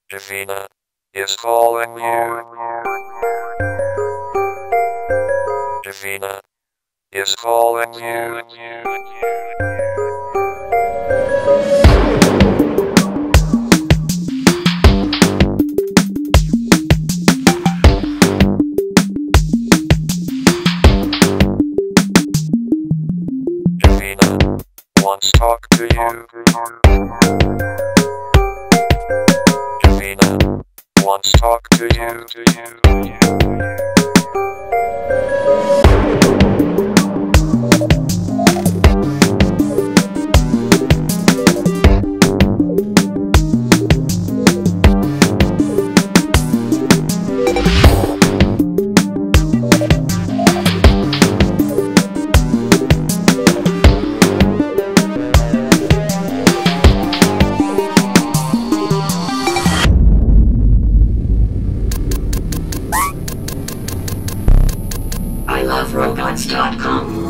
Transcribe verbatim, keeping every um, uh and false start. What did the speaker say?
Davina is calling you. Davina is calling you. Davina wants to talk to you. Davina wants to talk to you. I love robots dot com